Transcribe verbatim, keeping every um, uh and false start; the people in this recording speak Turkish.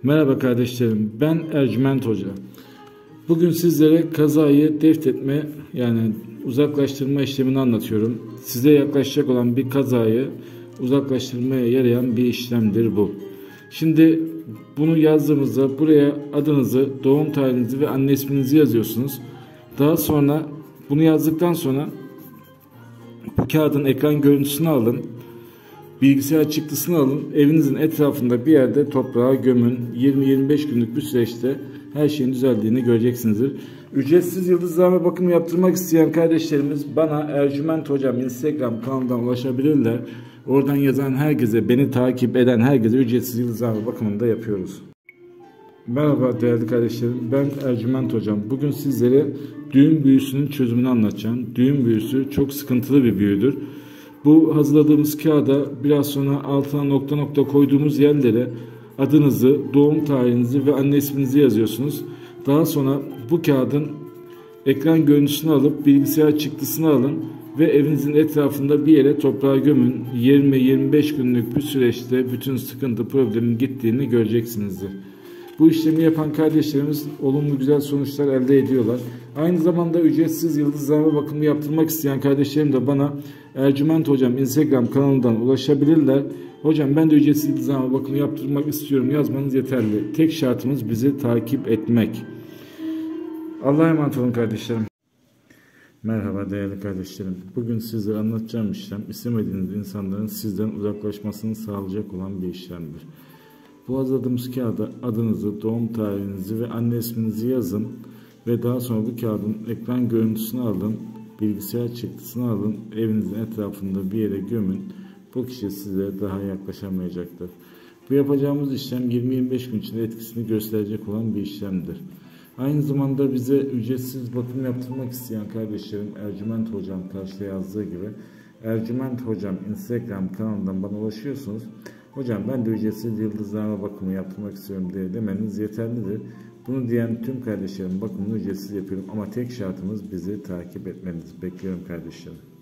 Merhaba kardeşlerim, ben Ercüment Hoca. Bugün sizlere kazayı defnetme yani uzaklaştırma işlemini anlatıyorum. Size yaklaşacak olan bir kazayı uzaklaştırmaya yarayan bir işlemdir bu. Şimdi bunu yazdığımızda buraya adınızı, doğum tarihinizi ve anne isminizi yazıyorsunuz. Daha sonra bunu yazdıktan sonra bu kağıdın ekran görüntüsünü alın. Bilgisayar çıktısını alın, evinizin etrafında bir yerde toprağa gömün. yirmi yirmi beş günlük bir süreçte her şeyin düzeldiğini göreceksinizdir. Ücretsiz yıldızlama bakımı yaptırmak isteyen kardeşlerimiz bana Ercüment Hocam Instagram kanalından ulaşabilirler. Oradan yazan herkese, beni takip eden herkese ücretsiz yıldızlama bakımını da yapıyoruz. Merhaba değerli kardeşlerim, ben Ercüment Hocam. Bugün sizlere düğüm büyüsünün çözümünü anlatacağım. Düğüm büyüsü çok sıkıntılı bir büyüdür. Bu hazırladığımız kağıda biraz sonra altına nokta nokta koyduğumuz yerlere adınızı, doğum tarihinizi ve anne isminizi yazıyorsunuz. Daha sonra bu kağıdın ekran görüntüsünü alıp bilgisayar çıktısını alın ve evinizin etrafında bir yere toprağa gömün. yirmi yirmi beş günlük bir süreçte bütün sıkıntı problemin gittiğini göreceksinizdir. Bu işlemi yapan kardeşlerimiz olumlu güzel sonuçlar elde ediyorlar. Aynı zamanda ücretsiz yıldızlama bakımı yaptırmak isteyen kardeşlerim de bana Ercüment Hocam Instagram kanalından ulaşabilirler. Hocam ben de ücretsiz yıldızlama bakımı yaptırmak istiyorum yazmanız yeterli. Tek şartımız bizi takip etmek. Allah'a emanet olun kardeşlerim. Merhaba değerli kardeşlerim. Bugün sizlere anlatacağım işlem istemediğiniz insanların sizden uzaklaşmasını sağlayacak olan bir işlemdir. Bu hazırladığımız kağıda adınızı, doğum tarihinizi ve anne isminizi yazın ve daha sonra bu kağıdın ekran görüntüsünü alın, bilgisayar çıktısını alın, evinizin etrafında bir yere gömün. Bu kişi size daha yaklaşamayacaktır. Bu yapacağımız işlem yirmi yirmi beş gün içinde etkisini gösterecek olan bir işlemdir. Aynı zamanda bize ücretsiz bakım yaptırmak isteyen kardeşlerim Ercüment Hocam karşıda yazdığı gibi Ercüment Hocam Instagram kanalından bana ulaşıyorsunuz. Hocam ben de ücretsiz yıldızlama bakımı yaptırmak istiyorum diye demeniz yeterlidir. Bunu diyen tüm kardeşlerim bakımını ücretsiz yapıyorum ama tek şartımız bizi takip etmeniz. Bekliyorum kardeşlerim.